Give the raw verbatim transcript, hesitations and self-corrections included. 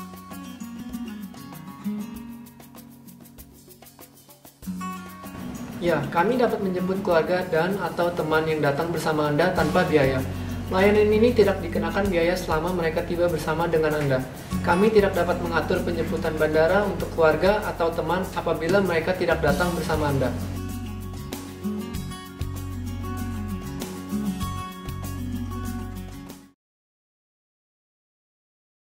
Ya, kami dapat menjemput keluarga dan atau teman yang datang bersama Anda tanpa biaya. Layanan ini tidak dikenakan biaya selama mereka tiba bersama dengan Anda. Kami tidak dapat mengatur penjemputan bandara untuk keluarga atau teman apabila mereka tidak datang bersama Anda.